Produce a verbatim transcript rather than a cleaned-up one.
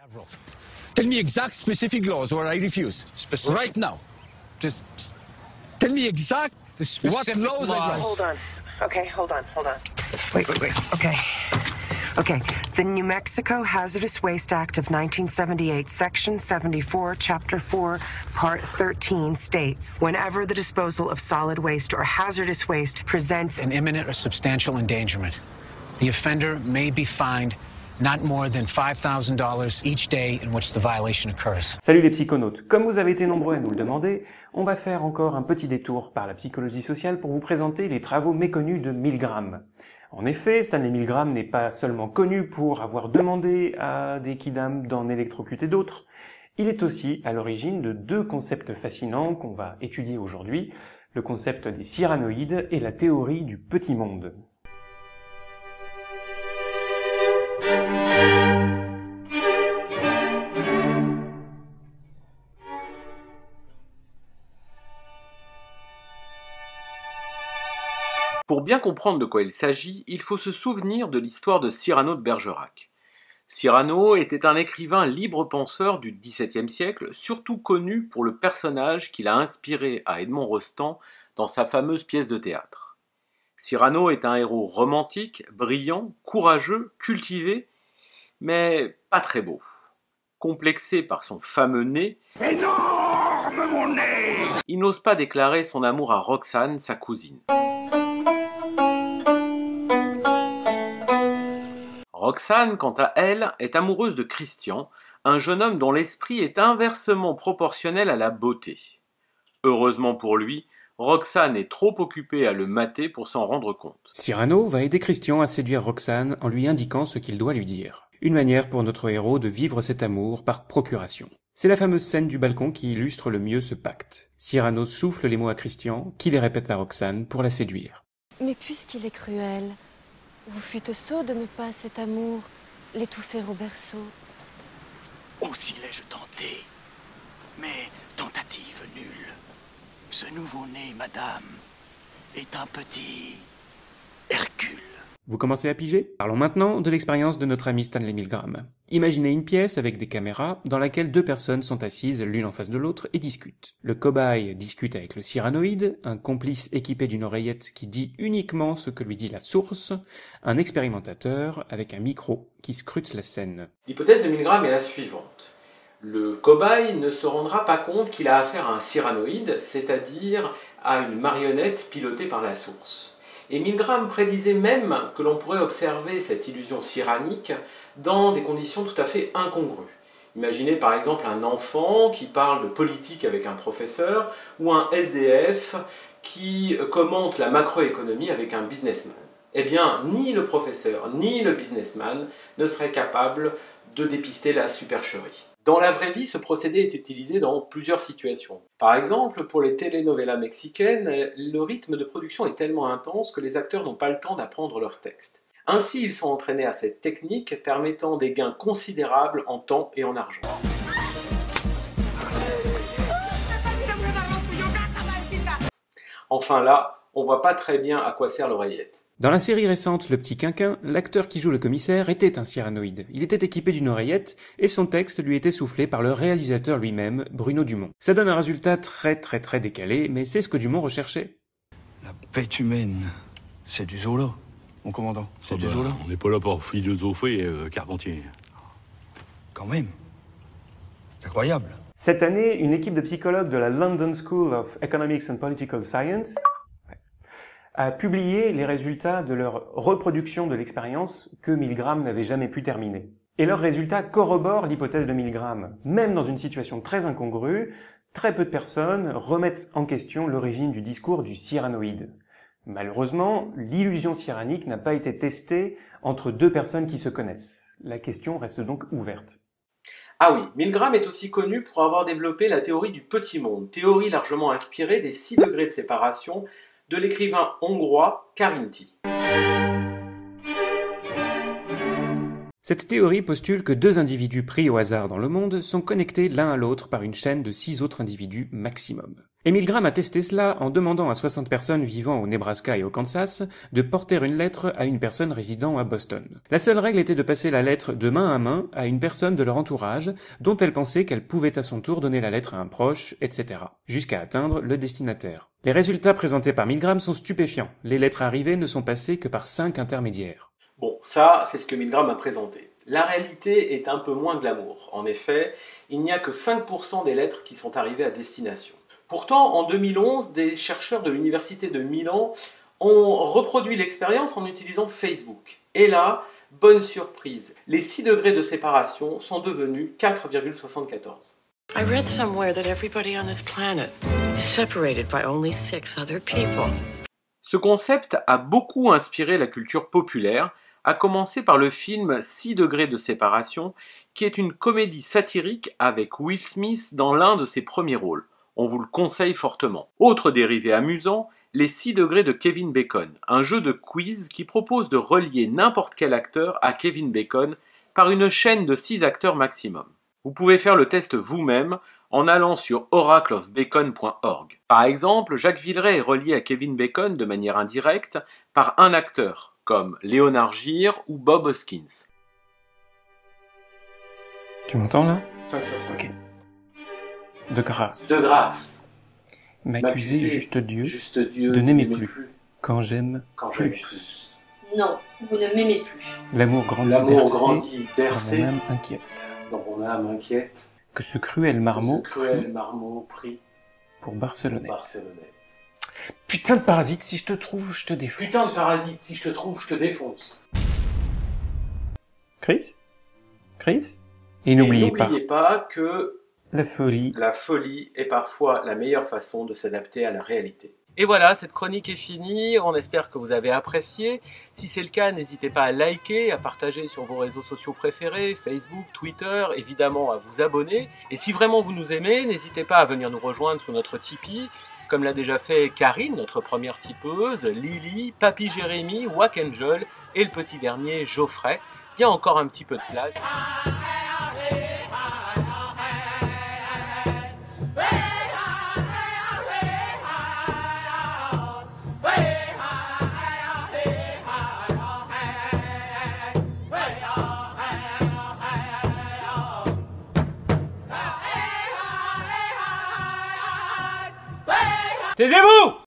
Tell me exact specific laws or I refuse. Specific. Right now. Just tell me exact what laws I Hold on. Okay, hold on, hold on. Wait, wait, wait. Okay. Okay. The New Mexico Hazardous Waste Act of nineteen seventy-eight, Section seventy-four, Chapter four, Part thirteen states, whenever the disposal of solid waste or hazardous waste presents an imminent or substantial endangerment, the offender may be fined not more than five thousand dollars each day in which the violation occurs. Salut les psychonautes, comme vous avez été nombreux à nous le demander, on va faire encore un petit détour par la psychologie sociale pour vous présenter les travaux méconnus de Milgram. En effet, Stanley Milgram n'est pas seulement connu pour avoir demandé à des kidams d'en électrocuter d'autres, il est aussi à l'origine de deux concepts fascinants qu'on va étudier aujourd'hui, le concept des cyranoïdes et la théorie du petit monde. Pour bien comprendre de quoi il s'agit, il faut se souvenir de l'histoire de Cyrano de Bergerac. Cyrano était un écrivain libre-penseur du dix-septième siècle, surtout connu pour le personnage qu'il a inspiré à Edmond Rostand dans sa fameuse pièce de théâtre. Cyrano est un héros romantique, brillant, courageux, cultivé, mais pas très beau. Complexé par son fameux nez, énorme mon nez, il n'ose pas déclarer son amour à Roxane, sa cousine. Roxane, quant à elle, est amoureuse de Christian, un jeune homme dont l'esprit est inversement proportionnel à la beauté. Heureusement pour lui, Roxane est trop occupée à le mater pour s'en rendre compte. Cyrano va aider Christian à séduire Roxane en lui indiquant ce qu'il doit lui dire. Une manière pour notre héros de vivre cet amour par procuration. C'est la fameuse scène du balcon qui illustre le mieux ce pacte. Cyrano souffle les mots à Christian, qui les répète à Roxane pour la séduire. Mais puisqu'il est cruel, vous fûtes sot de ne pas cet amour l'étouffer au berceau. Aussi l'ai-je tenté, mais tentative nulle. Ce nouveau-né, madame, est un petit Hercule. Vous commencez à piger? Parlons maintenant de l'expérience de notre ami Stanley Milgram. Imaginez une pièce avec des caméras dans laquelle deux personnes sont assises l'une en face de l'autre et discutent. Le cobaye discute avec le cyranoïde, un complice équipé d'une oreillette qui dit uniquement ce que lui dit la source, un expérimentateur avec un micro qui scrute la scène. L'hypothèse de Milgram est la suivante. Le cobaye ne se rendra pas compte qu'il a affaire à un cyranoïde, c'est-à-dire à une marionnette pilotée par la source. Et Milgram prédisait même que l'on pourrait observer cette illusion cyranique dans des conditions tout à fait incongrues. Imaginez par exemple un enfant qui parle de politique avec un professeur ou un S D F qui commente la macroéconomie avec un businessman. Eh bien, ni le professeur ni le businessman ne seraient capables de dépister la supercherie. Dans la vraie vie, ce procédé est utilisé dans plusieurs situations. Par exemple, pour les telenovelas mexicaines, le rythme de production est tellement intense que les acteurs n'ont pas le temps d'apprendre leur texte. Ainsi, ils sont entraînés à cette technique permettant des gains considérables en temps et en argent. Enfin là, on voit pas très bien à quoi sert l'oreillette. Dans la série récente Le Petit Quinquin, l'acteur qui joue le commissaire était un cyranoïde. Il était équipé d'une oreillette et son texte lui était soufflé par le réalisateur lui-même, Bruno Dumont. Ça donne un résultat très très très décalé, mais c'est ce que Dumont recherchait. La bête humaine, c'est du Zola, mon commandant. C'est ah du bah, Zola. On n'est pas là pour philosopher, euh, Carpentier. Quand même. Incroyable. Cette année, une équipe de psychologues de la London School of Economics and Political Science a publié les résultats de leur reproduction de l'expérience que Milgram n'avait jamais pu terminer. Et leurs résultats corroborent l'hypothèse de Milgram. Même dans une situation très incongrue, très peu de personnes remettent en question l'origine du discours du cyranoïde. Malheureusement, l'illusion cyranique n'a pas été testée entre deux personnes qui se connaissent. La question reste donc ouverte. Ah oui, Milgram est aussi connu pour avoir développé la théorie du petit monde, théorie largement inspirée des six degrés de séparation de l'écrivain hongrois Karinti. Cette théorie postule que deux individus pris au hasard dans le monde sont connectés l'un à l'autre par une chaîne de six autres individus maximum. Et Milgram a testé cela en demandant à soixante personnes vivant au Nebraska et au Kansas de porter une lettre à une personne résidant à Boston. La seule règle était de passer la lettre de main à main à une personne de leur entourage dont elle pensait qu'elle pouvait à son tour donner la lettre à un proche, et cetera, jusqu'à atteindre le destinataire. Les résultats présentés par Milgram sont stupéfiants. Les lettres arrivées ne sont passées que par cinq intermédiaires. Bon, ça, c'est ce que Milgram a présenté. La réalité est un peu moins glamour. En effet, il n'y a que cinq pour cent des lettres qui sont arrivées à destination. Pourtant, en deux mille onze, des chercheurs de l'université de Milan ont reproduit l'expérience en utilisant Facebook. Et là, bonne surprise, les six degrés de séparation sont devenus quatre virgule soixante-quatorze. I read somewhere that everybody on this planet is separated by only six other people. Ce concept a beaucoup inspiré la culture populaire, à commencer par le film six degrés de séparation, qui est une comédie satirique avec Will Smith dans l'un de ses premiers rôles. On vous le conseille fortement. Autre dérivé amusant, les six degrés de Kevin Bacon, un jeu de quiz qui propose de relier n'importe quel acteur à Kevin Bacon par une chaîne de six acteurs maximum. Vous pouvez faire le test vous-même en allant sur oracle of bacon point org. Par exemple, Jacques Villeray est relié à Kevin Bacon de manière indirecte par un acteur, comme Léonard Gire ou Bob Hoskins. Tu m'entends là? cinq sur cinq. Ok. De grâce. De grâce. M'accuser, juste Dieu, juste Dieu de n'aimer plus. plus, quand j'aime plus. plus. Non, vous ne m'aimez plus. L'amour grandit, L'amour bercé, grandit, bercé, dans mon âme inquiète. Dans mon âme inquiète. Que ce cruel marmot, Ce cruel marmot pris pour Barcelonnette. Barcelonnette. Putain de parasite, si je te trouve, je te défonce. Putain de parasite, si je te trouve, je te défonce. Chris Chris Et n'oubliez pas, n'oubliez pas que la folie, la folie est parfois la meilleure façon de s'adapter à la réalité. Et voilà, cette chronique est finie, on espère que vous avez apprécié. Si c'est le cas, n'hésitez pas à liker, à partager sur vos réseaux sociaux préférés, Facebook, Twitter, évidemment à vous abonner. Et si vraiment vous nous aimez, n'hésitez pas à venir nous rejoindre sur notre Tipeee, comme l'a déjà fait Karine, notre première tipeuse, Lily, Papy Jérémy, Wack Angel et le petit dernier Geoffrey. Il y a encore un petit peu de place. Taisez-vous!